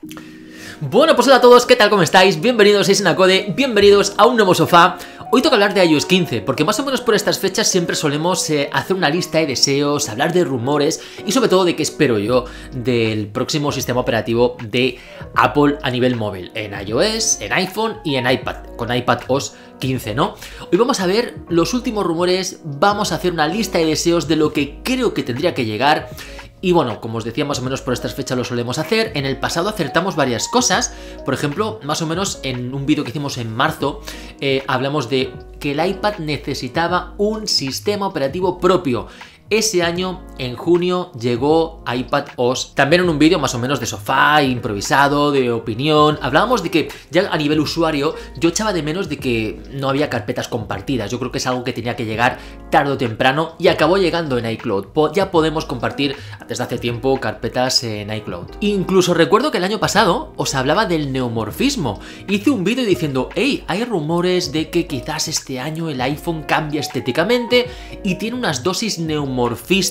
Bueno, pues hola a todos, ¿qué tal? ¿Cómo estáis? Bienvenidos a Sinacode, bienvenidos a un nuevo sofá. Hoy toca hablar de iOS 15, porque más o menos por estas fechas siempre solemos hacer una lista de deseos, hablar de rumores y sobre todo de qué espero yo del próximo sistema operativo de Apple a nivel móvil, en iOS, en iPhone y en iPad, con iPadOS 15, ¿no? Hoy vamos a ver los últimos rumores, vamos a hacer una lista de deseos de lo que creo que tendría que llegar. Y bueno, como os decía, más o menos por estas fechas lo solemos hacer. En el pasado acertamos varias cosas. Por ejemplo, más o menos en un vídeo que hicimos en marzo, hablamos de que el iPad necesitaba un sistema operativo propio. Ese año, en junio, llegó iPadOS. También en un vídeo más o menos de sofá, improvisado, de opinión. Hablábamos de que ya a nivel usuario yo echaba de menos de que no había carpetas compartidas. Yo creo que es algo que tenía que llegar tarde o temprano y acabó llegando en iCloud. Ya podemos compartir desde hace tiempo carpetas en iCloud. Incluso recuerdo que el año pasado os hablaba del neumorfismo. Hice un vídeo diciendo, hey, hay rumores de que quizás este año el iPhone cambie estéticamente y tiene unas dosis neumorfistas.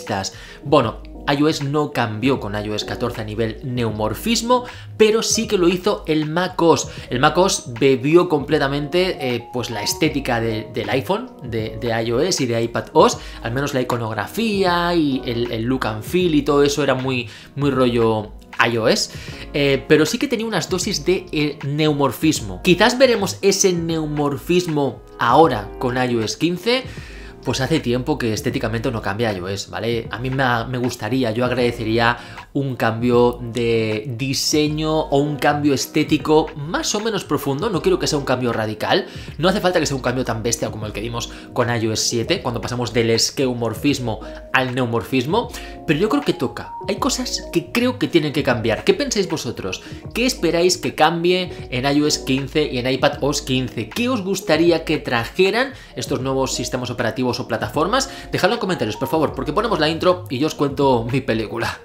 Bueno, iOS no cambió con iOS 14 a nivel neumorfismo, pero sí que lo hizo el macOS. El macOS bebió completamente pues la estética del iPhone, de iOS y de iPadOS, al menos la iconografía y el look and feel y todo eso era muy rollo iOS, pero sí que tenía unas dosis de neumorfismo. Quizás veremos ese neumorfismo ahora con iOS 15. Pues hace tiempo que estéticamente no cambia iOS, ¿vale? A mí me gustaría, yo agradecería un cambio de diseño o un cambio estético más o menos profundo. No quiero que sea un cambio radical, no hace falta que sea un cambio tan bestia como el que vimos con iOS 7, cuando pasamos del esqueumorfismo al neumorfismo, pero yo creo que toca. Hay cosas que creo que tienen que cambiar. ¿Qué pensáis vosotros? ¿Qué esperáis que cambie en iOS 15 y en iPadOS 15? ¿Qué os gustaría que trajeran estos nuevos sistemas operativos o plataformas? Dejadlo en comentarios, por favor, porque ponemos la intro y yo os cuento mi película.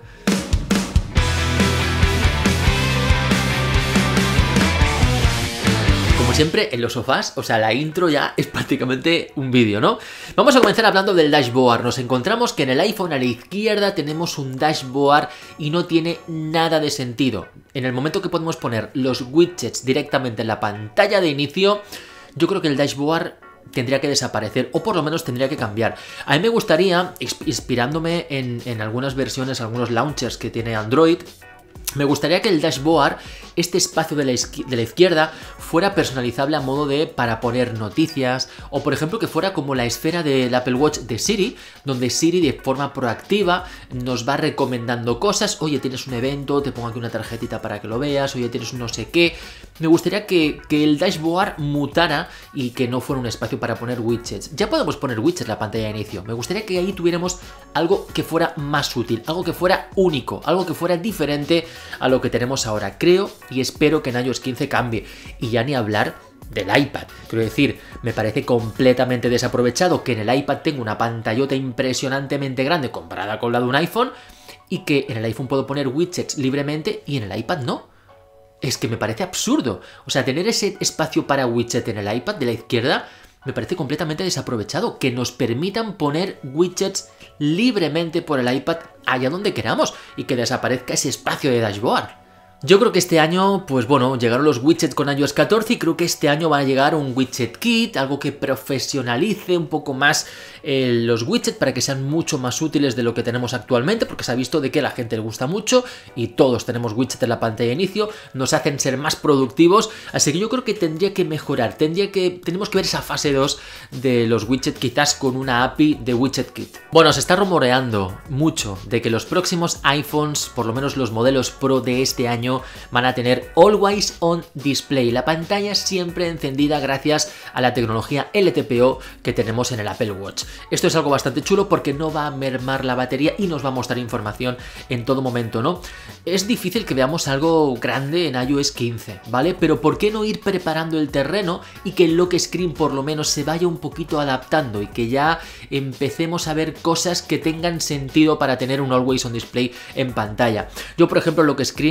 Como siempre, en los sofás, o sea, la intro ya es prácticamente un vídeo, ¿no? Vamos a comenzar hablando del dashboard. Nos encontramos que en el iPhone a la izquierda tenemos un dashboard y no tiene nada de sentido. En el momento que podemos poner los widgets directamente en la pantalla de inicio, yo creo que el dashboard tendría que desaparecer o por lo menos tendría que cambiar. A mí me gustaría, inspirándome en algunas versiones, algunos launchers que tiene Android, me gustaría que el dashboard, este espacio de la izquierda, fuera personalizable a modo de para poner noticias o por ejemplo que fuera como la esfera del Apple Watch de Siri, donde Siri de forma proactiva nos va recomendando cosas. Oye, tienes un evento, te pongo aquí una tarjetita para que lo veas, oye, tienes un no sé qué. Me gustaría que el dashboard mutara y que no fuera un espacio para poner widgets. Ya podemos poner widgets en la pantalla de inicio. Me gustaría que ahí tuviéramos algo que fuera más útil, algo que fuera único, algo que fuera diferente a lo que tenemos ahora. Creo y espero que en iOS 15 cambie. Y ya ni hablar del iPad. Quiero decir, me parece completamente desaprovechado que en el iPad tenga una pantallota impresionantemente grande comparada con la de un iPhone y que en el iPhone puedo poner widgets libremente y en el iPad no. Es que me parece absurdo. O sea, tener ese espacio para widget en el iPad de la izquierda me parece completamente desaprovechado. Que nos permitan poner widgets libremente por el iPad allá donde queramos y que desaparezca ese espacio de dashboard. Yo creo que este año, pues bueno, llegaron los widgets con iOS 14 y creo que este año va a llegar un widget kit, algo que profesionalice un poco más los widgets para que sean mucho más útiles de lo que tenemos actualmente, porque se ha visto de que a la gente le gusta mucho y todos tenemos widgets en la pantalla de inicio, nos hacen ser más productivos, así que yo creo que tendría que mejorar, tenemos que ver esa fase 2 de los widgets quizás con una API de widget kit. Bueno, se está rumoreando mucho de que los próximos iPhones, por lo menos los modelos Pro de este año, van a tener Always On Display, la pantalla siempre encendida gracias a la tecnología LTPO que tenemos en el Apple Watch. Esto es algo bastante chulo porque no va a mermar la batería y nos va a mostrar información en todo momento, ¿no? Es difícil que veamos algo grande en iOS 15, ¿vale? Pero ¿por qué no ir preparando el terreno y que el lock screen por lo menos se vaya un poquito adaptando y que ya empecemos a ver cosas que tengan sentido para tener un Always On Display en pantalla? Yo, por ejemplo, el lock screen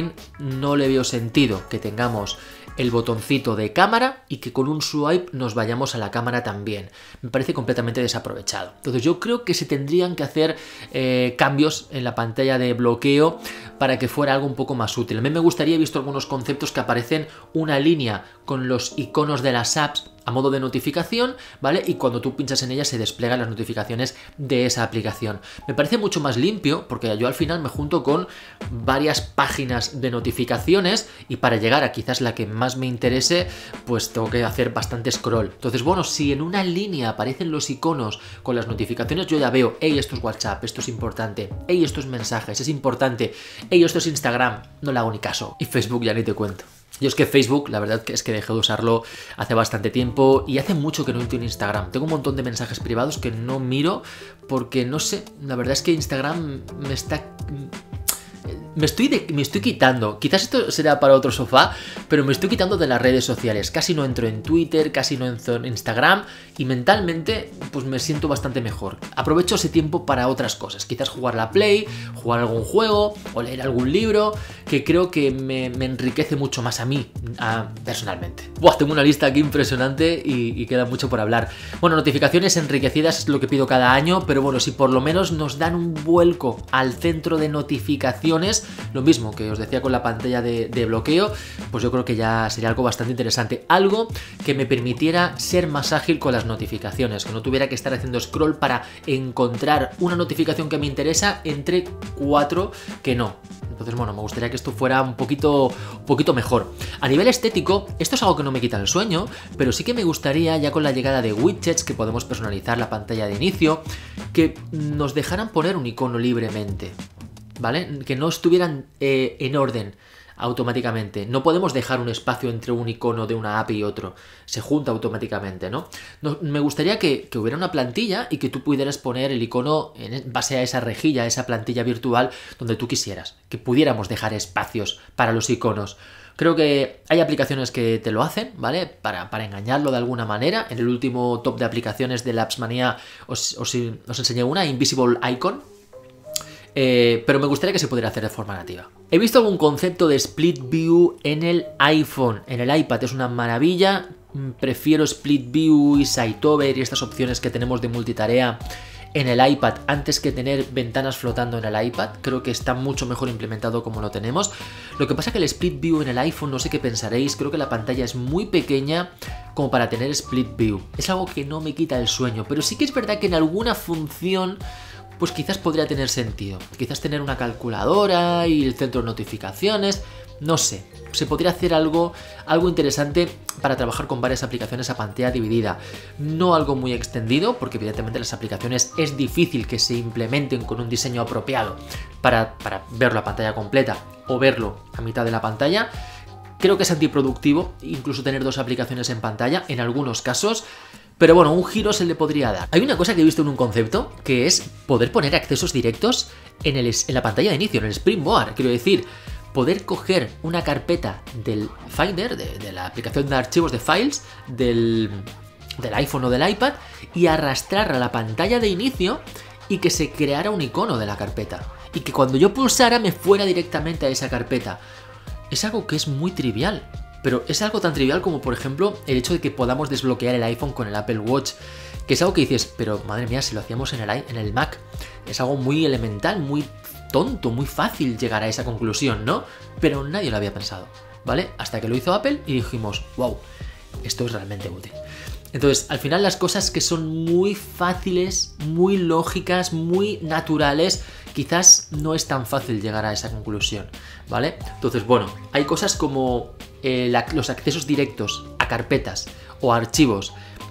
no le veo sentido que tengamos el botoncito de cámara y que con un swipe nos vayamos a la cámara también. Me parece completamente desaprovechado. Entonces yo creo que se tendrían que hacer cambios en la pantalla de bloqueo para que fuera algo un poco más útil. A mí me gustaría, he visto algunos conceptos que aparecen una línea con los iconos de las apps a modo de notificación, ¿vale? Y cuando tú pinchas en ella se despliegan las notificaciones de esa aplicación. Me parece mucho más limpio porque yo al final me junto con varias páginas de notificaciones y para llegar a quizás la que más me interese, pues tengo que hacer bastante scroll. Entonces, bueno, si en una línea aparecen los iconos con las notificaciones, yo ya veo, hey, esto es WhatsApp, esto es importante, hey, esto es mensajes, es importante, hey, esto es Instagram, no le hago ni caso. Y Facebook ya ni te cuento. Yo es que Facebook, la verdad es que dejé de usarlo hace bastante tiempo y hace mucho que no entro en Instagram. Tengo un montón de mensajes privados que no miro porque no sé, la verdad es que Instagram me estoy quitando, quizás esto será para otro sofá, pero me estoy quitando de las redes sociales. Casi no entro en Twitter, casi no entro en Instagram y mentalmente pues me siento bastante mejor. Aprovecho ese tiempo para otras cosas, quizás jugar la Play, jugar algún juego o leer algún libro que creo que me enriquece mucho más a mí personalmente. Buah, tengo una lista aquí impresionante y queda mucho por hablar. Bueno, notificaciones enriquecidas es lo que pido cada año, pero bueno, si por lo menos nos dan un vuelco al centro de notificaciones, lo mismo que os decía con la pantalla de bloqueo, pues yo creo que ya sería algo bastante interesante. Algo que me permitiera ser más ágil con las notificaciones, que no tuviera que estar haciendo scroll para encontrar una notificación que me interesa entre 4 que no. Entonces, bueno, me gustaría que esto fuera un poquito mejor. A nivel estético, esto es algo que no me quita el sueño, pero sí que me gustaría, ya con la llegada de widgets, que podemos personalizar la pantalla de inicio, que nos dejaran poner un icono libremente, ¿vale? Que no estuvieran en orden automáticamente. No podemos dejar un espacio entre un icono de una app y otro. Se junta automáticamente, ¿no? Me gustaría que hubiera una plantilla y que tú pudieras poner el icono en base a esa rejilla, a esa plantilla virtual donde tú quisieras. Que pudiéramos dejar espacios para los iconos. Creo que hay aplicaciones que te lo hacen, ¿vale? Para engañarlo de alguna manera. En el último top de aplicaciones de AppsMania os enseñé una, Invisible Icon. Pero me gustaría que se pudiera hacer de forma nativa. He visto algún concepto de Split View en el iPhone. En el iPad es una maravilla. Prefiero Split View y Sightover y estas opciones que tenemos de multitarea en el iPad antes que tener ventanas flotando en el iPad. Creo que está mucho mejor implementado como lo tenemos. Lo que pasa es que el Split View en el iPhone, no sé qué pensaréis, creo que la pantalla es muy pequeña como para tener Split View. Es algo que no me quita el sueño, pero sí que es verdad que en alguna función pues quizás podría tener sentido. Quizás tener una calculadora y el centro de notificaciones, no sé. Se podría hacer algo interesante para trabajar con varias aplicaciones a pantalla dividida. No algo muy extendido, porque evidentemente las aplicaciones es difícil que se implementen con un diseño apropiado para verlo a pantalla completa o verlo a mitad de la pantalla. Creo que es antiproductivo incluso tener dos aplicaciones en pantalla en algunos casos. Pero bueno, un giro se le podría dar. Hay una cosa que he visto en un concepto, que es poder poner accesos directos en la pantalla de inicio, en el Springboard. Quiero decir, poder coger una carpeta del Finder, de la aplicación de archivos de files, del iPhone o del iPad, y arrastrarla a la pantalla de inicio y que se creara un icono de la carpeta. Y que cuando yo pulsara me fuera directamente a esa carpeta. Es algo que es muy trivial. Pero es algo tan trivial como, por ejemplo, el hecho de que podamos desbloquear el iPhone con el Apple Watch. Que es algo que dices, pero madre mía, si lo hacíamos en el Mac. Es algo muy elemental, muy tonto, muy fácil llegar a esa conclusión, ¿no? Pero nadie lo había pensado, ¿vale? Hasta que lo hizo Apple y dijimos, wow, esto es realmente útil. Entonces, al final las cosas que son muy fáciles, muy lógicas, muy naturales, quizás no es tan fácil llegar a esa conclusión, ¿vale? Entonces, bueno, hay cosas como los accesos directos a carpetas o a archivos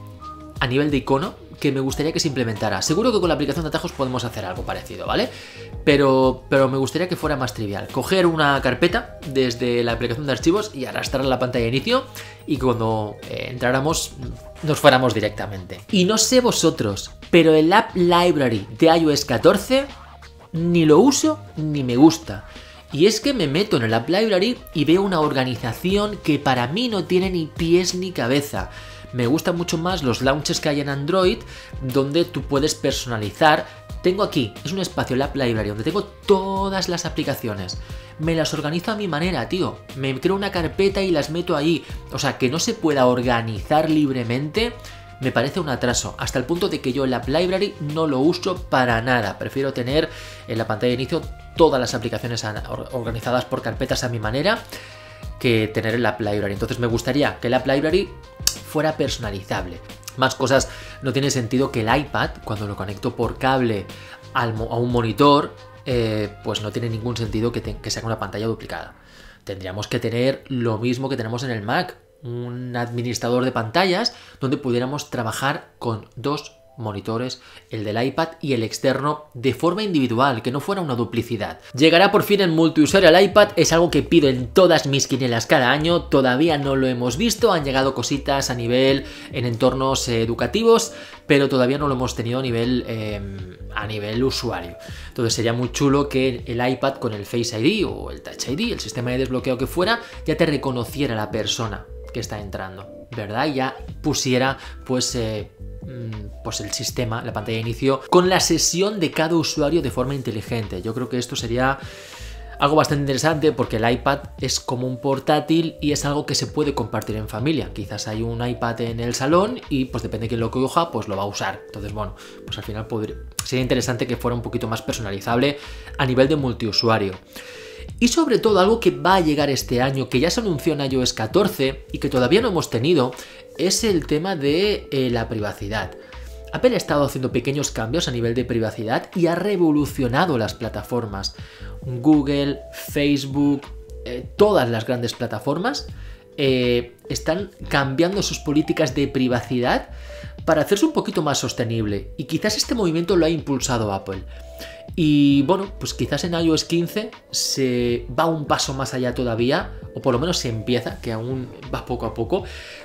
a nivel de icono que me gustaría que se implementara. Seguro que con la aplicación de atajos podemos hacer algo parecido, ¿vale? Pero me gustaría que fuera más trivial. Coger una carpeta desde la aplicación de archivos y arrastrarla a la pantalla de inicio y cuando entráramos nos fuéramos directamente. Y no sé vosotros, pero el App Library de iOS 14 ni lo uso ni me gusta. Y es que me meto en el App Library y veo una organización que para mí no tiene ni pies ni cabeza. Me gustan mucho más los launchers que hay en Android, donde tú puedes personalizar. Tengo aquí, es un espacio, el App Library, donde tengo todas las aplicaciones. Me las organizo a mi manera, tío. Me creo una carpeta y las meto ahí. O sea, que no se pueda organizar libremente me parece un atraso, hasta el punto de que yo el App Library no lo uso para nada. Prefiero tener en la pantalla de inicio todas las aplicaciones organizadas por carpetas a mi manera que tener el App Library. Entonces me gustaría que el App Library fuera personalizable. Más cosas, no tiene sentido que el iPad, cuando lo conecto por cable a un monitor, pues no tiene ningún sentido que sea una pantalla duplicada. Tendríamos que tener lo mismo que tenemos en el Mac, un administrador de pantallas donde pudiéramos trabajar con dos monitores, el del iPad y el externo, de forma individual, que no fuera una duplicidad. Llegará por fin en multiusuario al iPad, es algo que pido en todas mis quinielas cada año, todavía no lo hemos visto, han llegado cositas en entornos educativos, pero todavía no lo hemos tenido a nivel usuario. Entonces sería muy chulo que el iPad con el Face ID o el Touch ID, el sistema de desbloqueo que fuera, ya te reconociera la persona que está entrando, ¿verdad? Y ya pusiera pues el sistema, la pantalla de inicio, con la sesión de cada usuario de forma inteligente. Yo creo que esto sería algo bastante interesante porque el iPad es como un portátil y es algo que se puede compartir en familia. Quizás hay un iPad en el salón y pues depende de quién lo coja, pues lo va a usar. Entonces, bueno, pues al final sería interesante que fuera un poquito más personalizable a nivel de multiusuario. Y sobre todo algo que va a llegar este año, que ya se anunció en iOS 14 y que todavía no hemos tenido, es el tema de la privacidad. Apple ha estado haciendo pequeños cambios a nivel de privacidad y ha revolucionado las plataformas. Google, Facebook, todas las grandes plataformas están cambiando sus políticas de privacidad para hacerse un poquito más sostenible. Y quizás este movimiento lo ha impulsado Apple. Y bueno, pues quizás en iOS 15 se va un paso más allá todavía, o por lo menos se empieza, que aún va poco a poco,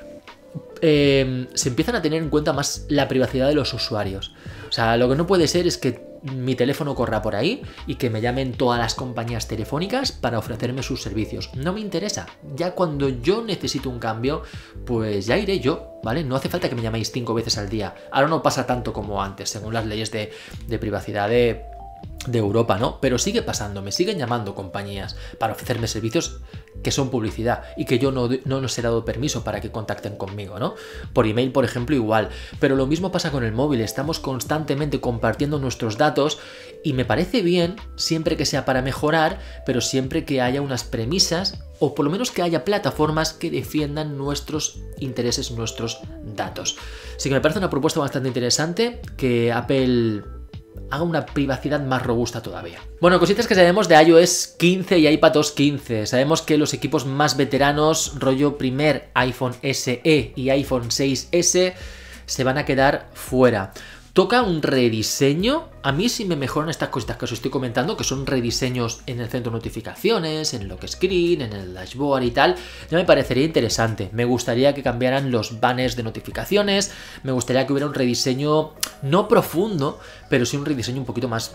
se empiezan a tener en cuenta más la privacidad de los usuarios. O sea, lo que no puede ser es que mi teléfono corra por ahí y que me llamen todas las compañías telefónicas para ofrecerme sus servicios. No me interesa. Ya cuando yo necesito un cambio, pues ya iré yo, ¿vale? No hace falta que me llaméis 5 veces al día. Ahora no pasa tanto como antes, según las leyes de privacidad de Europa, ¿no? Pero sigue pasando, me siguen llamando compañías para ofrecerme servicios que son publicidad y que yo no les he dado permiso para que contacten conmigo, ¿no? Por email, por ejemplo, igual. Pero lo mismo pasa con el móvil, estamos constantemente compartiendo nuestros datos y me parece bien, siempre que sea para mejorar, pero siempre que haya unas premisas o por lo menos que haya plataformas que defiendan nuestros intereses, nuestros datos. Así que me parece una propuesta bastante interesante que Apple haga una privacidad más robusta todavía. Bueno, cositas que sabemos de iOS 15 y iPadOS 15. Sabemos que los equipos más veteranos, rollo primer iPhone SE y iPhone 6S, se van a quedar fuera. Toca un rediseño. A mí sí me mejoran estas cositas que os estoy comentando, que son rediseños en el centro de notificaciones, en lock screen, en el dashboard y tal. Ya me parecería interesante. Me gustaría que cambiaran los banners de notificaciones. Me gustaría que hubiera un rediseño no profundo, pero sí un rediseño un poquito más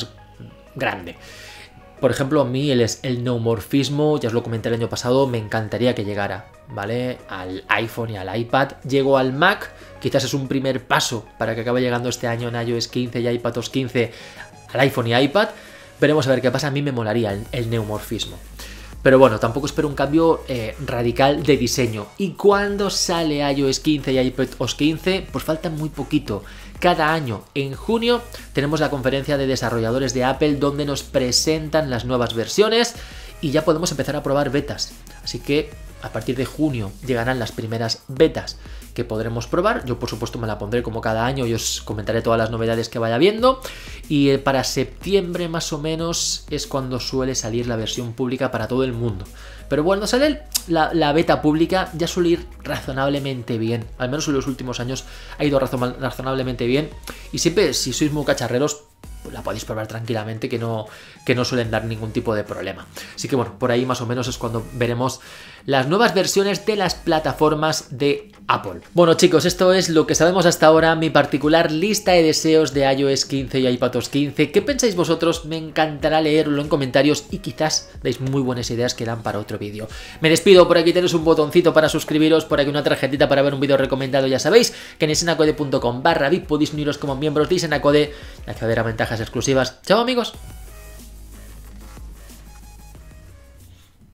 grande. Por ejemplo, a mí el neumorfismo, ya os lo comenté el año pasado, me encantaría que llegara, ¿vale? Al iPhone y al iPad. Llego al Mac, quizás es un primer paso para que acabe llegando este año en iOS 15 y iPadOS 15 al iPhone y iPad. Veremos a ver qué pasa, a mí me molaría el neumorfismo. Pero bueno, tampoco espero un cambio radical de diseño. ¿Y cuándo sale iOS 15 y iPadOS 15? Pues falta muy poquito. Cada año, en junio, tenemos la conferencia de desarrolladores de Apple donde nos presentan las nuevas versiones y ya podemos empezar a probar betas. Así que a partir de junio llegarán las primeras betas que podremos probar. Yo por supuesto me la pondré como cada año y os comentaré todas las novedades que vaya viendo. Y para septiembre más o menos es cuando suele salir la versión pública para todo el mundo. Pero cuando sale la beta pública ya suele ir razonablemente bien. Al menos en los últimos años ha ido razonablemente bien. Y siempre, si sois muy cacharreros, la podéis probar tranquilamente, que no suelen dar ningún tipo de problema. Así que bueno, por ahí más o menos es cuando veremos las nuevas versiones de las plataformas de Apple. Bueno chicos, esto es lo que sabemos hasta ahora, mi particular lista de deseos de iOS 15 y iPadOS 15. ¿Qué pensáis vosotros? Me encantará leerlo en comentarios y quizás deis muy buenas ideas que dan para otro vídeo. Me despido, por aquí tenéis un botoncito para suscribiros, por aquí una tarjetita para ver un vídeo recomendado, ya sabéis que en esenacode.com/vip podéis uniros como miembros de Esenacode y acceder a ventajas exclusivas. ¡Chao amigos!